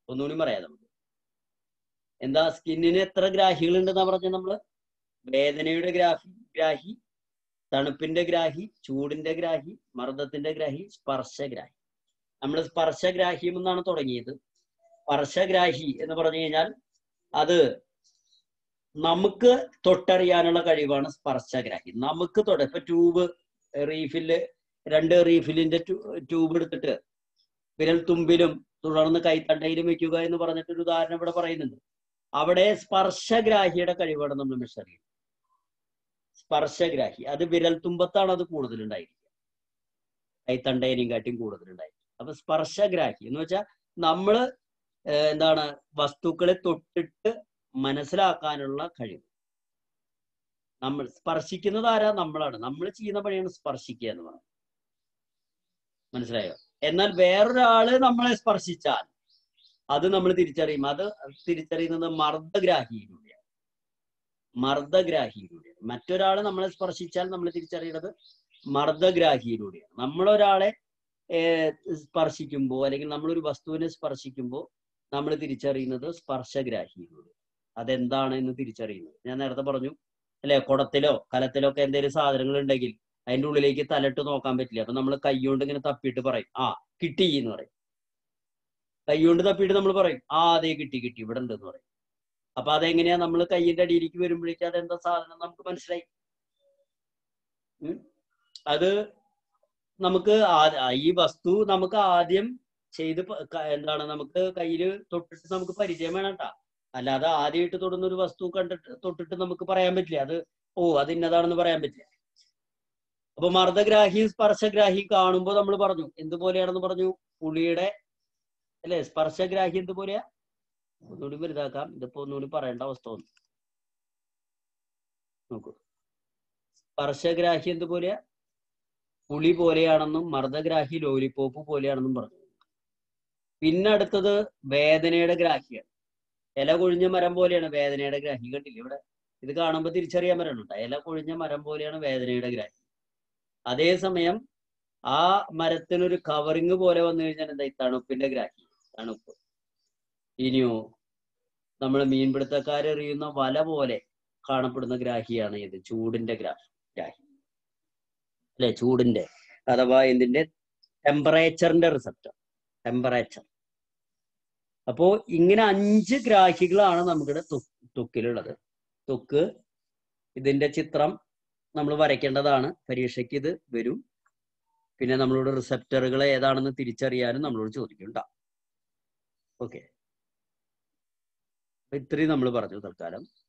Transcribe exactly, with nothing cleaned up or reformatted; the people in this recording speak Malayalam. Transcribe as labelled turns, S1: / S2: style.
S1: ഒന്നുകൂടി പറയാം നമുക്ക്. എന്താ സ്കിന്നിന് എത്ര ഗ്രാഹികൾ ഉണ്ടെന്നാ പറഞ്ഞ നമ്മള്? വേദനയുടെ ഗ്രാഹി ഗ്രാഹി തണുപ്പിന്റെ ഗ്രാഹി, ചൂടിന്റെ ഗ്രാഹി, മർദ്ദത്തിന്റെ ഗ്രാഹി, സ്പർശഗ്രാഹി. നമ്മൾ സ്പർശഗ്രാഹിയിൽ നിന്നാണ് തുടങ്ങിയത്. സ്പർശഗ്രാഹി എന്ന് പറഞ്ഞു കഴിഞ്ഞാൽ അത് നമുക്ക് തൊട്ടറിയാനുള്ള കഴിവാണ് സ്പർശഗ്രാഹി. നമുക്ക് തൊട ഇപ്പൊ ട്യൂബ് റീഫില് രണ്ട് റീഫിലിന്റെ ട്യൂബ് എടുത്തിട്ട് വിരൽ തുമ്പിലും തുടർന്ന് കൈത്തണ്ടയിലും വെക്കുക എന്ന് പറഞ്ഞിട്ടൊരു ഉദാഹരണം ഇവിടെ പറയുന്നുണ്ട്. അവിടെ സ്പർശഗ്രാഹിയുടെ കഴിവാണ് നമ്മൾ മെഷർ ചെയ്യുന്നത്. സ്പർശഗ്രാഹി അത് വിരൽ തുമ്പത്താണ് അത് കൂടുതലുണ്ടായിരിക്കുക, കൈത്തണ്ടേനെയും കാട്ടിയും കൂടുതലുണ്ടായിരിക്കും. അപ്പൊ സ്പർശഗ്രാഹി എന്ന് വെച്ചാൽ നമ്മള് എന്താണ് വസ്തുക്കളെ തൊട്ടിട്ട് മനസ്സിലാക്കാനുള്ള കഴിവ്. നമ്മൾ സ്പർശിക്കുന്നത് ആരാ? നമ്മളാണ്. നമ്മൾ ചെയ്യുന്ന പണിയാണ് സ്പർശിക്കുക എന്ന് പറയുന്നത്. മനസ്സിലായോ? എന്നാൽ വേറൊരാള് നമ്മളെ സ്പർശിച്ചാൽ അത് നമ്മൾ തിരിച്ചറിയും. അത് തിരിച്ചറിയുന്നത് മർദ്ദഗ്രാഹിയിലൂടെയാണ്. മർദ്ദഗ്രാഹിയിലൂടെയാണ്. മറ്റൊരാള് നമ്മളെ സ്പർശിച്ചാൽ നമ്മൾ തിരിച്ചറിയുന്നത് മർദ്ദഗ്രാഹിയിലൂടെയാണ്. നമ്മളൊരാളെ ഏർ സ്പർശിക്കുമ്പോൾ അല്ലെങ്കിൽ നമ്മളൊരു വസ്തുവിനെ സ്പർശിക്കുമ്പോൾ നമ്മൾ തിരിച്ചറിയുന്നത് സ്പർശഗ്രാഹിയിലൂടെ. അതെന്താണ് എന്ന് തിരിച്ചറിയുന്നത് ഞാൻ നേരത്തെ പറഞ്ഞു അല്ലെ? കുടത്തിലോ കലത്തിലോ ഒക്കെ എന്തെങ്കിലും സാധനങ്ങൾ ഉണ്ടെങ്കിൽ അതിൻ്റെ ഉള്ളിലേക്ക് തലട്ട് നോക്കാൻ പറ്റില്ല. അപ്പൊ നമ്മൾ കൈകൊണ്ട് ഇങ്ങനെ തപ്പിയിട്ട് പറയും ആ കിട്ടി എന്ന് പറയും. കൈകൊണ്ട് തപ്പിയിട്ട് നമ്മൾ പറയും ആ അതേ കിട്ടി കിട്ടി ഇവിടെ ഉണ്ട് എന്ന് പറയും. അപ്പൊ അതെങ്ങനെയാ? നമ്മൾ കൈയിന്റെ അടിയിലേക്ക് വരുമ്പോഴേക്കും അതെന്താ സാധനം നമുക്ക് മനസ്സിലായി. അത് നമുക്ക് ഈ വസ്തു നമുക്ക് ആദ്യം ചെയ്ത് എന്താണ് നമുക്ക് കയ്യിൽ തൊട്ടിട്ട് നമുക്ക് പരിചയം വേണം കേട്ടാ. അല്ലാതെ ആദ്യമായിട്ട് തൊടുന്ന ഒരു വസ്തു കണ്ടിട്ട് തൊട്ടിട്ട് നമുക്ക് പറയാൻ പറ്റില്ല അത് ഓ അത് ഇന്നതാണെന്ന് പറയാൻ പറ്റില്ല. അപ്പൊ മർദ്ദഗ്രാഹി സ്പർശഗ്രാഹി കാണുമ്പോൾ നമ്മൾ പറഞ്ഞു എന്തുപോലെയാണെന്ന് പറഞ്ഞു? പുളിയുടെ അല്ലെ? സ്പർശഗ്രാഹി എന്തുപോലെയാ? ഒന്നുകൂടി വലുതാക്കാം. ഇതിപ്പോ ഒന്നുകൂടി പറയേണ്ട അവസ്ഥ വന്നു. നോക്കൂ, സ്പർശഗ്രാഹി എന്തുപോലെയാ? പുളി പോലെയാണെന്നും മർദ്ദഗ്രാഹി ലോലിപ്പോപ്പ് പോലെയാണെന്നും പറഞ്ഞു. പിന്നെ അടുത്തത് വേദനയുടെ ഗ്രാഹിയാണ്. ഇല കൊഴിഞ്ഞ മരം പോലെയാണ് വേദനയുടെ ഗ്രാഹി. കണ്ടില്ലേ ഇവിടെ? ഇത് കാണുമ്പോൾ തിരിച്ചറിയാൻ പറ്റുന്നുണ്ട്. ഇല കൊഴിഞ്ഞ മരം പോലെയാണ് വേദനയുടെ ഗ്രാഹി. അതേസമയം ആ മരത്തിനൊരു കവറിങ് പോലെ വന്നു കഴിഞ്ഞാൽ എന്താ? ഈ തണുപ്പിന്റെ ഗ്രാഹി, തണുപ്പ്. ഇനിയോ നമ്മൾ മീൻപിടുത്തക്കാരെറിയുന്ന വല പോലെ കാണപ്പെടുന്ന ഗ്രാഹിയാണ് ഇത് ചൂടിന്റെ ഗ്രാഹി ഗ്രാഹി അല്ലെ? ചൂടിന്റെ അഥവാ എന്തിന്റെ? ടെമ്പറേച്ചറിന്റെ റിസപ്റ്റർ, ടെമ്പറേച്ചർ. അപ്പോ ഇങ്ങനെ അഞ്ച് ഗ്രാഹികളാണ് നമ്മുടെ ത്വക്കിലുള്ളത്. ത്വക്ക് ഇതിന്റെ ചിത്രം നമ്മൾ വരയ്ക്കേണ്ടതാണ്. പരീക്ഷയ്ക്ക് ഇത് വരും. പിന്നെ നമ്മളോട് റിസപ്റ്ററുകൾ ഏതാണെന്ന് തിരിച്ചറിയാനും നമ്മളോട് ചോദിക്കണ്ട. ഓക്കെ, ഇത്രയും നമ്മൾ പറഞ്ഞു തൽക്കാലം.